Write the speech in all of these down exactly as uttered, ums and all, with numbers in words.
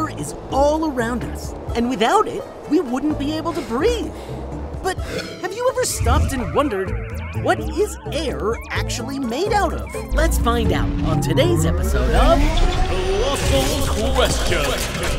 air is all around us, and without it, we wouldn't be able to breathe. But have you ever stopped and wondered, what is air actually made out of? Let's find out on today's episode of Colossal Questions.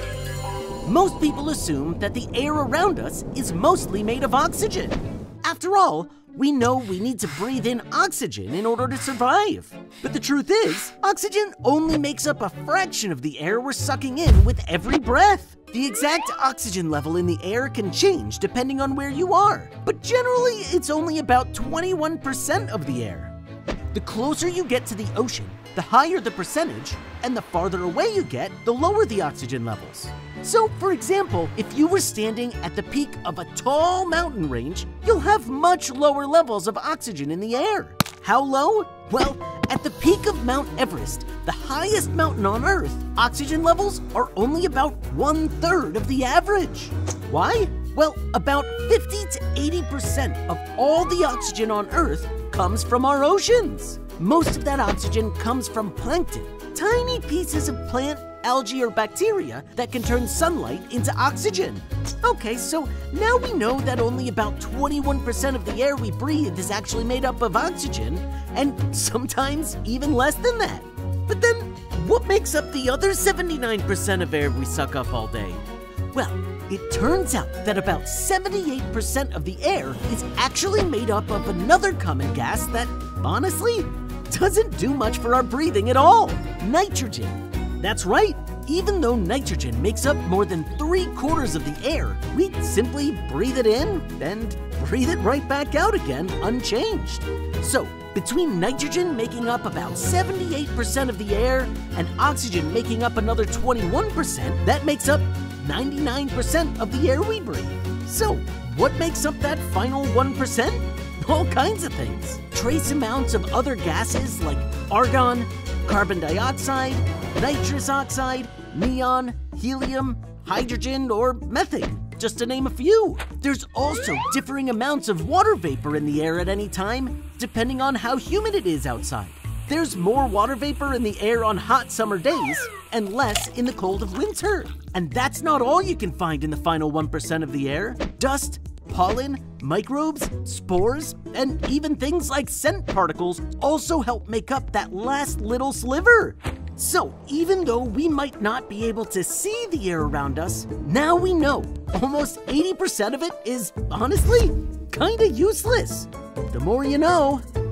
Most people assume that the air around us is mostly made of oxygen. After all, we know we need to breathe in oxygen in order to survive. But the truth is, oxygen only makes up a fraction of the air we're sucking in with every breath. The exact oxygen level in the air can change depending on where you are, but generally it's only about twenty-one percent of the air. The closer you get to the ocean, the higher the percentage, and the farther away you get, the lower the oxygen levels. So, for example, if you were standing at the peak of a tall mountain range, you'll have much lower levels of oxygen in the air. How low? Well, at the peak of Mount Everest, the highest mountain on Earth, oxygen levels are only about one-third of the average. Why? Well, about fifty to eighty percent of all the oxygen on Earth comes from our oceans. Most of that oxygen comes from plankton, tiny pieces of plant, algae, or bacteria that can turn sunlight into oxygen. Okay, so now we know that only about twenty-one percent of the air we breathe is actually made up of oxygen, and sometimes even less than that. But then, what makes up the other seventy-nine percent of air we suck up all day? Well, it turns out that about seventy-eight percent of the air is actually made up of another common gas that, honestly, doesn't do much for our breathing at all: nitrogen. That's right, even though nitrogen makes up more than three quarters of the air, we simply breathe it in and breathe it right back out again unchanged. So, between nitrogen making up about seventy-eight percent of the air and oxygen making up another twenty-one percent, that makes up ninety-nine percent of the air we breathe. So, what makes up that final one percent? All kinds of things. Trace amounts of other gases like argon, carbon dioxide, nitrous oxide, neon, helium, hydrogen, or methane, just to name a few. There's also differing amounts of water vapor in the air at any time, depending on how humid it is outside. There's more water vapor in the air on hot summer days and less in the cold of winter. And that's not all you can find in the final one percent of the air. Dust, pollen, microbes, spores, and even things like scent particles also help make up that last little sliver. So even though we might not be able to see the air around us, now we know almost eighty percent of it is, honestly, kinda useless. The more you know.